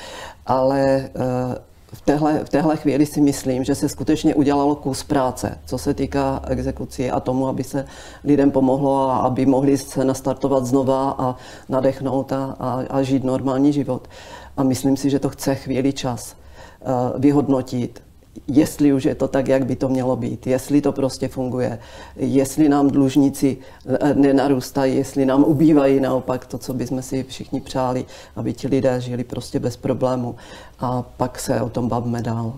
Ale uh, v téhle, v téhle chvíli si myslím, že se skutečně udělalo kus práce, co se týká exekucí a tomu, aby se lidem pomohlo a aby mohli se nastartovat znova a nadechnout a, a, a žít normální život. A myslím si, že to chce chvíli čas uh, vyhodnotit, jestli už je to tak, jak by to mělo být, jestli to prostě funguje, jestli nám dlužníci nenarůstají, jestli nám ubývají naopak to, co bychom si všichni přáli, aby ti lidé žili prostě bez problému. A pak se o tom bavíme dál.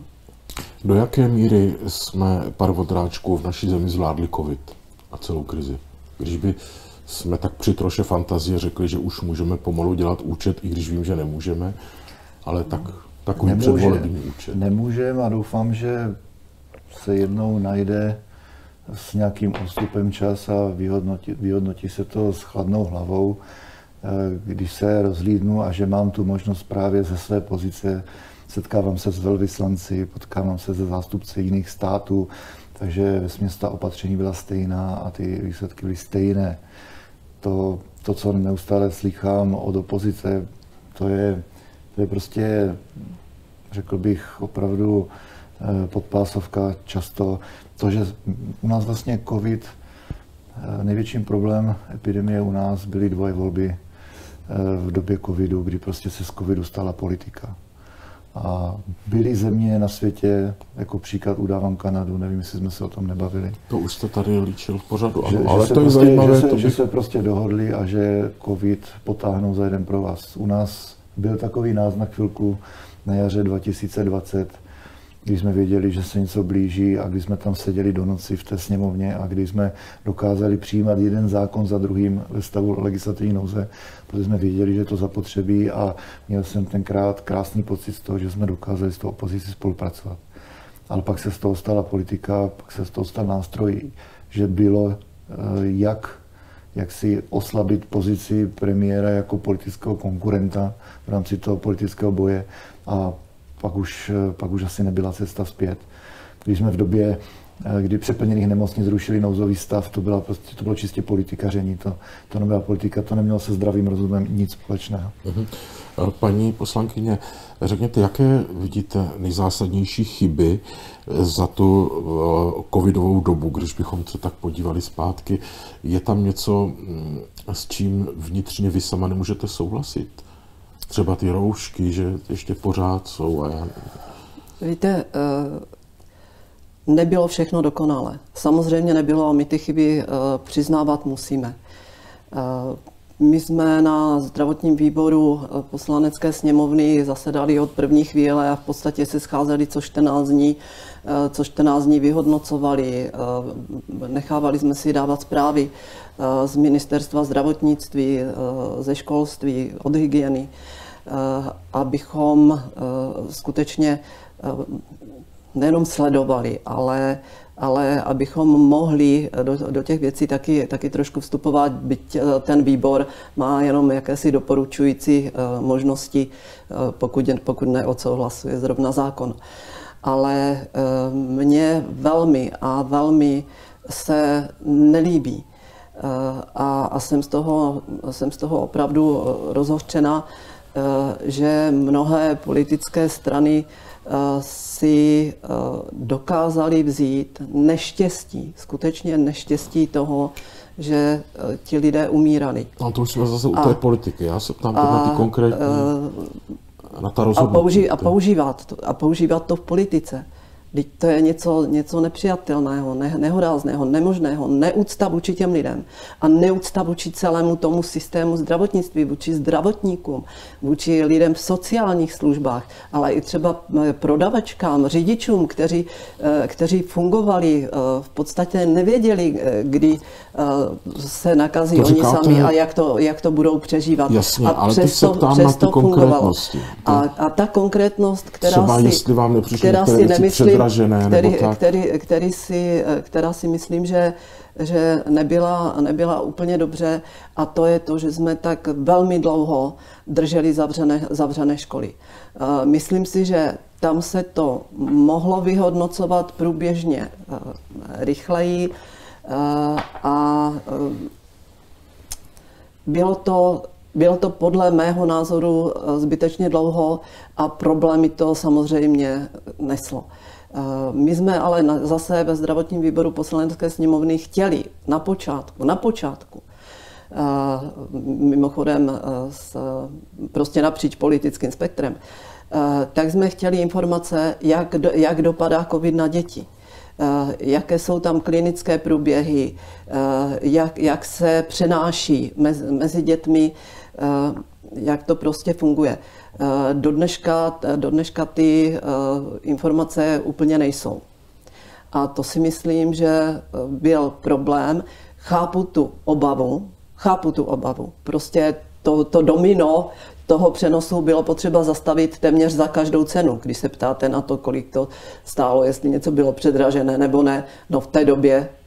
Do jaké míry jsme, pane Vondráčku, v naší zemi zvládli covid a celou krizi? Když by jsme tak při troše fantazie řekli, že už můžeme pomalu dělat účet, i když vím, že nemůžeme, ale tak... Takový předvolební účet. Nemůžeme a doufám, že se jednou najde s nějakým odstupem čas a vyhodnotí, vyhodnotí se to s chladnou hlavou, když se rozhlídnu a že mám tu možnost právě ze své pozice, setkávám se s velvyslanci, potkávám se se zástupci jiných států, takže vesměs ta opatření byla stejná a ty výsledky byly stejné. To, to co neustále slychám od opozice, to je, to je prostě, řekl bych, opravdu podpásovka často. To, že u nás vlastně covid, největším problém epidemie u nás byly dvoje volby v době covidu, kdy prostě se z covidu stala politika. A byly země na světě, jako příklad udávám Kanadu, nevím, jestli jsme se o tom nebavili. To už jste tady líčil v pořadu, že, ano, ale že to je prostě, zajímavé. Že se, to by... že se prostě dohodli a že covid potáhnou za jeden pro vás. U nás byl takový náznak chvilku na jaře dva tisíce dvacet, když jsme věděli, že se něco blíží a když jsme tam seděli do noci v té sněmovně a když jsme dokázali přijímat jeden zákon za druhým ve stavu legislativní nouze, protože jsme věděli, že to zapotřebí a měl jsem tenkrát krásný pocit z toho, že jsme dokázali s tou opozicí spolupracovat. Ale pak se z toho stala politika, pak se z toho stal nástroj, že bylo jak, jak si oslabit pozici premiéra jako politického konkurenta v rámci toho politického boje a Pak už, pak už asi nebyla cesta zpět. Když jsme v době, kdy přeplněných nemocnic zrušili nouzový stav, to, byla prostě, to bylo čistě politikaření. To, to nebyla politika, to nemělo se zdravým rozumem nic společného. Paní poslankyně, řekněte, jaké vidíte nejzásadnější chyby za tu covidovou dobu, když bychom se tak podívali zpátky? Je tam něco, s čím vnitřně vy sama nemůžete souhlasit? Třeba ty roušky, že ještě pořád jsou. A já... Víte, nebylo všechno dokonalé. Samozřejmě nebylo a my ty chyby přiznávat musíme. My jsme na zdravotním výboru Poslanecké sněmovny zasedali od první chvíle a v podstatě se scházeli co čtrnáct dní, co čtrnáct dní vyhodnocovali. Nechávali jsme si dávat zprávy z ministerstva zdravotnictví, ze školství, od hygieny, abychom skutečně nejenom sledovali, ale, ale abychom mohli do, do těch věcí taky, taky trošku vstupovat, byť ten výbor má jenom jakési doporučující možnosti, pokud, pokud neodsouhlasuje zrovna zákon. Ale mně velmi a velmi se nelíbí a, a jsem, z toho, jsem z toho opravdu rozhořčena, že mnohé politické strany si dokázali vzít neštěstí, skutečně neštěstí toho, že ti lidé umírali. No to už jsme zase u té politiky. Já se ptám na ty konkrétní, na ta rozhodnutí. A, použi, a, používat to, a používat to v politice. Vždyť to je něco, něco nepřijatelného, ne, nehorázného, nemožného, neúcta vůči těm lidem a neúcta vůči celému tomu systému zdravotnictví, vůči zdravotníkům, vůči lidem v sociálních službách, ale i třeba prodavačkám, řidičům, kteří, kteří fungovali, v podstatě nevěděli, kdy se nakazí to oni říkáte, sami a jak to, jak to budou přežívat. Jasně, a ale přesto, teď se ptám přesto na ty konkrétnosti. A, a ta konkrétnost, která třeba si, jestli vám nepřišly která si věci nemyslím, který, tak. který, který si, která si myslím, že, že nebyla, nebyla úplně dobře, a to je to, že jsme tak velmi dlouho drželi zavřené, zavřené školy. Myslím si, že tam se to mohlo vyhodnocovat průběžně rychleji a bylo to Bylo to podle mého názoru zbytečně dlouho a problémy to samozřejmě neslo. My jsme ale zase ve zdravotním výboru Poslanecké sněmovny chtěli na počátku, na počátku, mimochodem prostě napříč politickým spektrem, tak jsme chtěli informace, jak, jak dopadá covid na děti. Jaké jsou tam klinické průběhy, jak, jak se přenáší mezi, mezi dětmi, jak to prostě funguje. Do dneška, do dneška ty informace úplně nejsou. A to si myslím, že byl problém. Chápu tu obavu, chápu tu obavu. Prostě to, to domino toho přenosu bylo potřeba zastavit téměř za každou cenu. Když se ptáte na to, kolik to stálo, jestli něco bylo předražené nebo ne, no v té době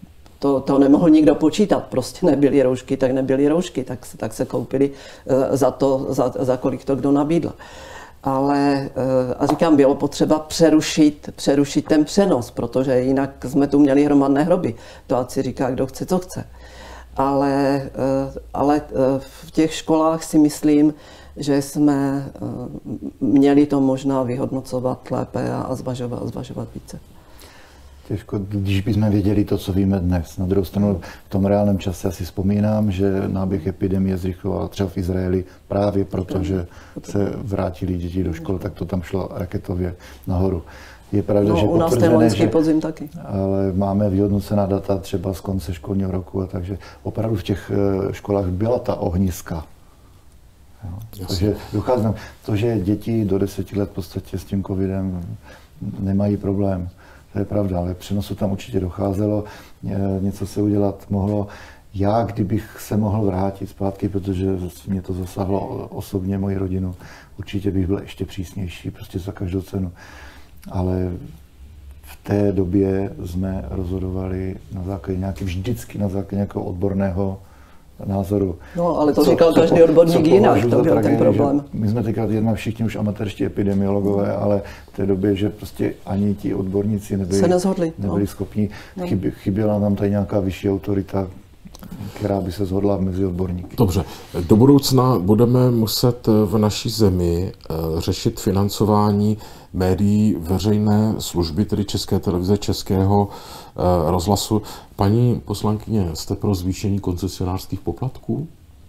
to, to nemohl nikdo počítat, prostě nebyly roušky, tak nebyly roušky, tak se, tak se koupili za to, za, za kolik to kdo nabídl. Ale, a říkám, bylo potřeba přerušit, přerušit ten přenos, protože jinak jsme tu měli hromadné hroby. To ať si říká, kdo chce, co chce. Ale, ale v těch školách si myslím, že jsme měli to možná vyhodnocovat lépe a zvažovat, zvažovat více. Těžko, když bychom věděli to, co víme dnes. Na druhou stranu v tom reálném čase asi vzpomínám, že náběh epidemie zrychloval třeba v Izraeli právě proto, že se vrátili děti do škol, tak to tam šlo raketově nahoru. Je pravda, no, že u nás ten loňský podzim taky. Ale máme vyhodnocená data třeba z konce školního roku, a takže opravdu v těch školách byla ta ohniska. Jo. Takže dochází nám to, že děti do deseti let v podstatě s tím covidem nemají problém. To je pravda, ale přenosu tam určitě docházelo, něco se udělat mohlo. Já, kdybych se mohl vrátit zpátky, protože mě to zasáhlo osobně, moji rodinu, určitě bych byl ještě přísnější, prostě za každou cenu. Ale v té době jsme rozhodovali na základě nějaký, vždycky na základě nějakého odborného názoru. No, ale to co, říkal každý co, odborník co jinak, to byl ten problém. My jsme teďka jedna všichni už amatérští epidemiologové, ale v té době, že prostě ani ti odborníci nebyli, se nezhodli, nebyli no. schopni, chyb, chyběla nám tady nějaká vyšší autorita, která by se shodla mezi odborníky. Dobře, do budoucna budeme muset v naší zemi řešit financování médií veřejné služby, tedy České televize, Českého rozhlasu. Paní poslankyně, jste pro zvýšení koncesionářských poplatků?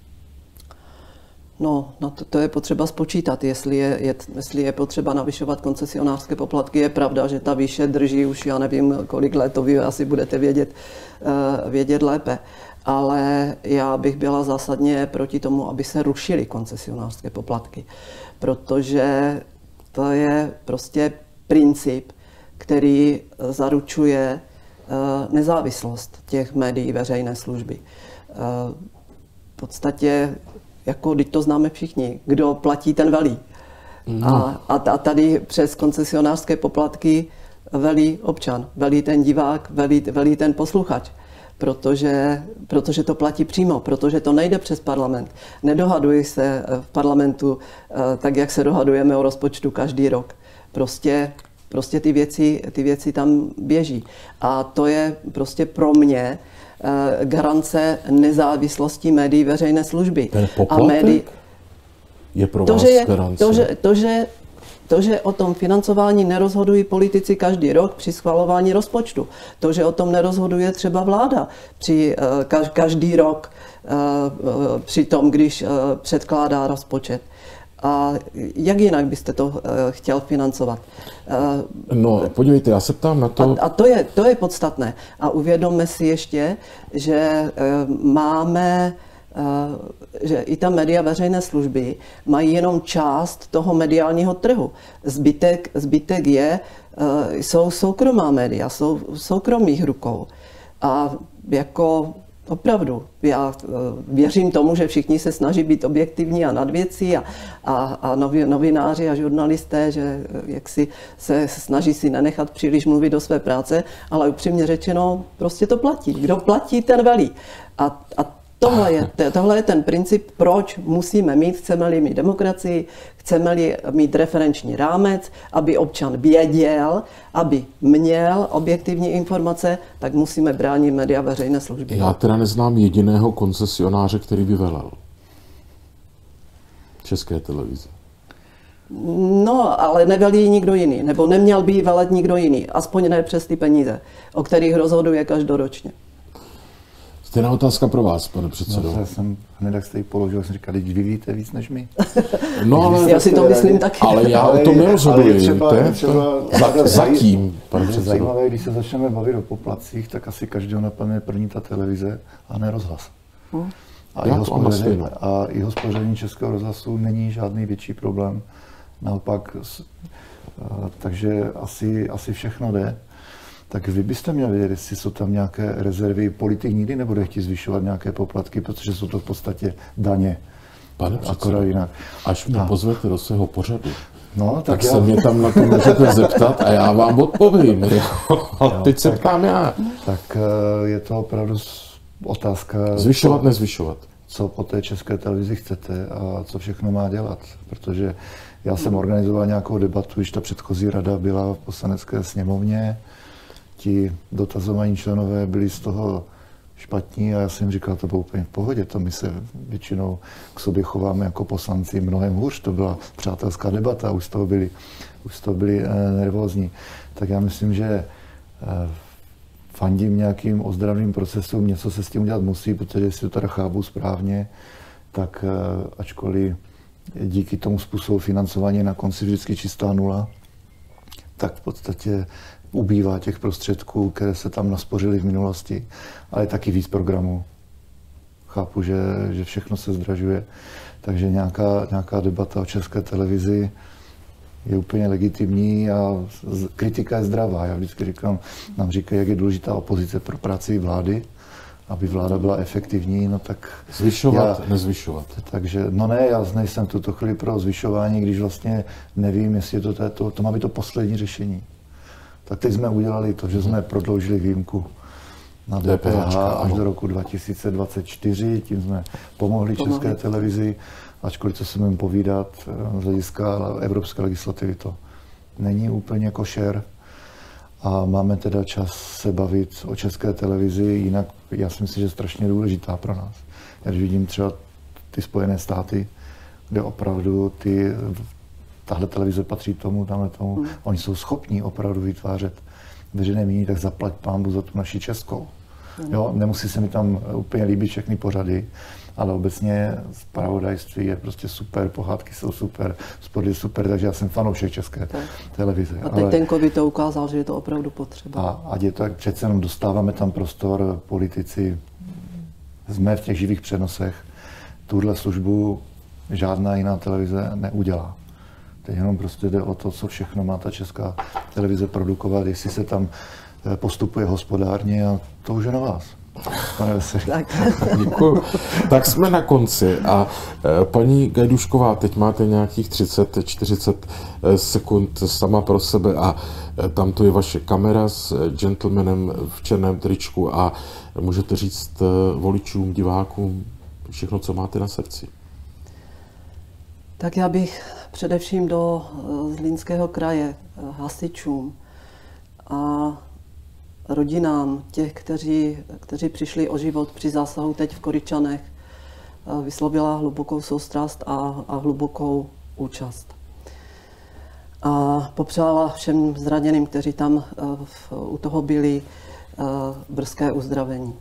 No, no to, to je potřeba spočítat, jestli je, je, jestli je potřeba navyšovat koncesionářské poplatky. Je pravda, že ta výše drží už, já nevím, kolik let, to vy asi budete vědět, uh, vědět lépe. Ale já bych byla zásadně proti tomu, aby se rušily koncesionářské poplatky, protože to je prostě princip, který zaručuje uh, nezávislost těch médií veřejné služby. Uh, v podstatě jako teď to známe všichni, kdo platí, ten velí. No. A, a tady přes koncesionářské poplatky velí občan, velí ten divák, velí, velí ten posluchač, protože, protože to platí přímo, protože to nejde přes parlament. Nedohadují se v parlamentu tak, jak se dohadujeme o rozpočtu každý rok. Prostě, prostě ty věci, ty věci tam běží. A to je prostě pro mě garance nezávislosti médií veřejné služby. Ten poplatek a médií, je pro vás to, že, garance? To že, to, že, to, že o tom financování nerozhodují politici každý rok při schvalování rozpočtu. To, že o tom nerozhoduje třeba vláda při, každý rok při tom, když předkládá rozpočet. A jak jinak byste to uh, chtěl financovat? Uh, no, podívejte, já se ptám na to... A, a to, je, to je podstatné. A uvědomme si ještě, že uh, máme, uh, že i ta média veřejné služby mají jenom část toho mediálního trhu. Zbytek, zbytek je, uh, jsou soukromá média, jsou v soukromých rukou. A jako... Opravdu. Já věřím tomu, že všichni se snaží být objektivní a nad věcí a, a, a novináři a žurnalisté, že jak si se snaží si nenechat příliš mluvit do své práce, ale upřímně řečeno, prostě to platí. Kdo platí, ten velí. A, a tohle, je, tohle je ten princip, proč musíme mít, chceme-li mít demokracii, chceme-li mít referenční rámec, aby občan věděl, aby měl objektivní informace, tak musíme bránit média veřejné služby. Já teda neznám jediného koncesionáře, který by velel České televize. No, ale nevelí nikdo jiný, nebo neměl by velet nikdo jiný, aspoň ne přes ty peníze, o kterých rozhoduje každoročně. Stejná otázka pro vás, pane předsedo. No, já jsem hned, jak jste ji položil, jsem říkal, teď vy víte víc než my. No, ale já si to myslím taky. Ale já o tom nerozhoduji. Třeba, třeba za, zatím, pane předsedo. Zajímavé, když se začneme bavit o poplatcích, tak asi každého napadne první ta televize a ne rozhlas. Hmm. A, i hospodaření, a i hospodaření Českého rozhlasu není žádný větší problém. Naopak, takže asi, asi všechno jde. Tak vy byste měli vědět, jestli jsou tam nějaké rezervy. Politik nikdy nebude chtít zvyšovat nějaké poplatky, protože jsou to v podstatě daně. Pane předsedo, jinak. Až mě no. pozvete do svého pořadu, No, tak, tak já... se mě tam na to můžete zeptat a já vám odpovím. Ale teď se ptám já. Tak je to opravdu otázka... Zvyšovat, co, nezvyšovat. Co po té České televizi chcete a co všechno má dělat. Protože já jsem organizoval nějakou debatu, když ta předchozí rada byla v Poslanecké sněmovně. Ti dotazovaní členové byli z toho špatní a já jsem říkal, to bylo úplně v pohodě, to my se většinou k sobě chováme jako poslanci mnohem hůř, to byla přátelská debata, už z toho byli, už z toho byli eh, nervózní. Tak já myslím, že eh, fandím nějakým ozdravným procesům, něco se s tím udělat musí, protože jestli to teda chápu správně, tak eh, ačkoliv díky tomu způsobu financování na konci vždycky čistá nula, tak v podstatě ubývá těch prostředků, které se tam naspořily v minulosti, ale taky víc programů. Chápu, že, že všechno se zdražuje, takže nějaká, nějaká debata o České televizi je úplně legitimní a kritika je zdravá. Já vždycky říkám, nám říkají, jak je důležitá opozice pro práci vlády, aby vláda byla efektivní, no tak... Zvyšovat, já, nezvyšovat. Takže, no ne, já nejsem v tuto chvíli pro zvyšování, když vlastně nevím, jestli to, to, to, to má být to poslední řešení. Tak teď jsme udělali to, že jsme prodloužili výjimku na D P H až do roku dva tisíce dvacet čtyři, tím jsme pomohli České televizi, ačkoliv co se můžeme povídat z hlediska evropské legislativy to není úplně košer. A máme teda čas se bavit o České televizi, jinak já si myslím, že je strašně důležitá pro nás. Já když vidím třeba ty Spojené státy, kde opravdu ty, tahle televize patří tomu, tamhle tomu, hmm. oni jsou schopní opravdu vytvářet veřejné mínění, tak zaplať pánbu za tu naši českou. Hmm. Jo, nemusí se mi tam úplně líbit všechny pořady, ale obecně zpravodajství je prostě super, pohádky jsou super, sport je super, takže já jsem fanoušek České tak. televize. A teď ale... ten covid to ukázal, že je to opravdu potřeba. A ať je to, jak přece jenom dostáváme tam prostor, politici, jsme v těch živých přenosech, tuhle službu žádná jiná televize neudělá. Teď jenom prostě jde o to, co všechno má ta Česká televize produkovat, jestli se tam postupuje hospodárně a to už je na vás. Pane Veselý. Tak. Děkuji. Tak jsme na konci a paní Gajdušková, teď máte nějakých třicet čtyřicet sekund sama pro sebe a tam tu je vaše kamera s gentlemanem v černém tričku a můžete říct voličům, divákům všechno, co máte na srdci. Tak já bych především do Zlínského kraje hasičům a rodinám těch, kteří, kteří přišli o život při zásahu teď v Koryčanech, vyslovila hlubokou soustrast a, a hlubokou účast. A popřála všem zraněným, kteří tam v, u toho byli, brzké uzdravení.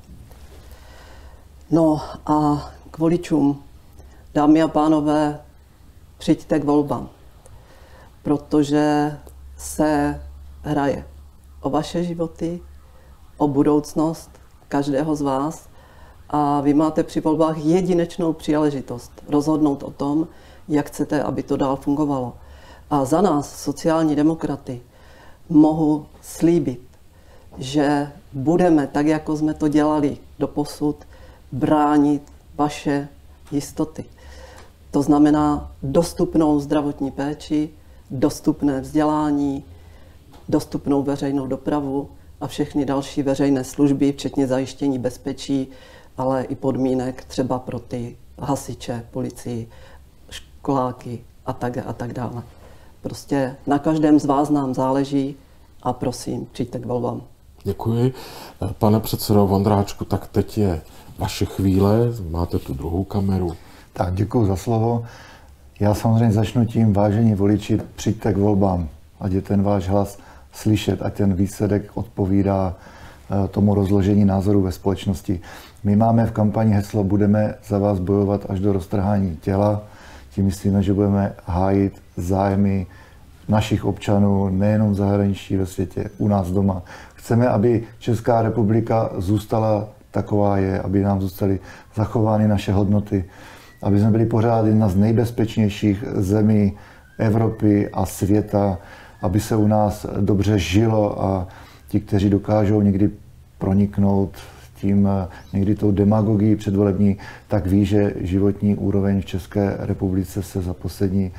No a k voličům, dámy a pánové, přijďte k volbám, protože se hraje o vaše životy, o budoucnost každého z vás a vy máte při volbách jedinečnou příležitost rozhodnout o tom, jak chcete, aby to dál fungovalo. A za nás, sociální demokraty, mohu slíbit, že budeme, tak jako jsme to dělali doposud, bránit vaše jistoty. To znamená dostupnou zdravotní péči, dostupné vzdělání, dostupnou veřejnou dopravu a všechny další veřejné služby, včetně zajištění bezpečí, ale i podmínek třeba pro ty hasiče, policii, školáky a tak, a tak dále. Prostě na každém z vás nám záleží a prosím, přijďte k volbám. Děkuji. Pane předsedo Vondráčku, tak teď je vaše chvíle, máte tu druhou kameru. Tak děkuji za slovo. Já samozřejmě začnu tím, vážení voliči, přijďte k volbám, ať je ten váš hlas slyšet, ať ten výsledek odpovídá tomu rozložení názorů ve společnosti. My máme v kampani heslo Budeme za vás bojovat až do roztrhání těla. Tím myslíme, že budeme hájit zájmy našich občanů, nejenom v zahraničí, ve světě, u nás doma. Chceme, aby Česká republika zůstala taková je, aby nám zůstaly zachovány naše hodnoty, aby jsme byli pořád jedna z nejbezpečnějších zemí Evropy a světa, aby se u nás dobře žilo a ti, kteří dokážou někdy proniknout tím, někdy tou demagogií předvolební, tak ví, že životní úroveň v České republice se za poslední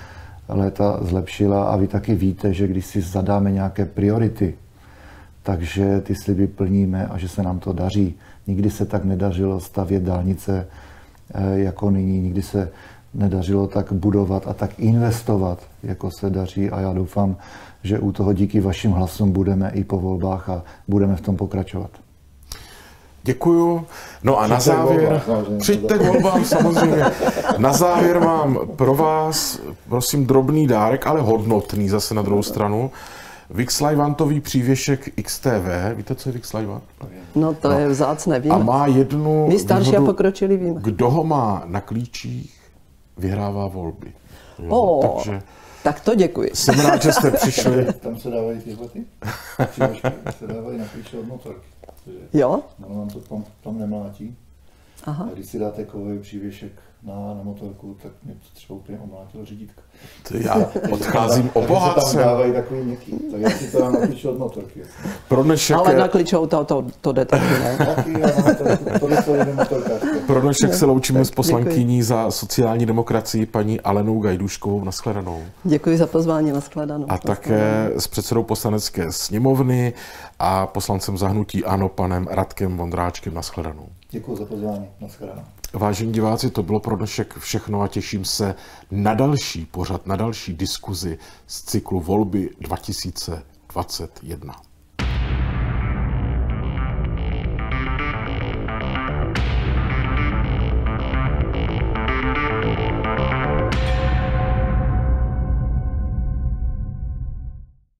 léta zlepšila a vy taky víte, že když si zadáme nějaké priority, takže ty sliby plníme a že se nám to daří. Nikdy se tak nedařilo stavět dálnice jako nyní, nikdy se nedařilo tak budovat a tak investovat, jako se daří a já doufám, že u toho díky vašim hlasům budeme i po volbách a budeme v tom pokračovat. Děkuju. No a na závěr, přijďte k volbám samozřejmě. Na závěr mám pro vás, prosím, drobný dárek, ale hodnotný zase na druhou stranu. Vixlajvantový přívěšek X T V. Víte, co je Vixlajvant? No to no. je vzácné víno. A má jednu My starší výhodu, a pokročilý víme. Kdo ho má na klíčích, vyhrává volby. Jo, oh, takže tak to děkuji. Jsem rád, že jste přišli. Tam se dávají tyhle ty? Přívěšky se dávají na klíče od motorky. Jo? No, nám to tam, tam nemlátí. Aha. A když si dáte kovový přívěšek na, na motorku, tak mě to třeba úplně omlátilo řídítka. Já odcházím obohacen. Tam dávají takový měkký, tak já si to dám na klíče od motorky. Pro dnešek... Ale na klíčovou to, to, to jde taky, ne? Taky, to, to, to jde motorkářka. Pro dnešek se loučíme s poslankyní za sociální demokracii paní Alenou Gajduškovou. Nashledanou. Děkuji za pozvání, nashledanou. A také s předsedou poslanecké sněmovny a poslancem za hnutí ANO panem Radkem Vondráčkem. Nashledanou. Děkuji za pozvání. Nashledanou. Vážení diváci, to bylo pro dnešek všechno a těším se na další pořad, na další diskuzi z cyklu Volby dva tisíce dvacet jedna.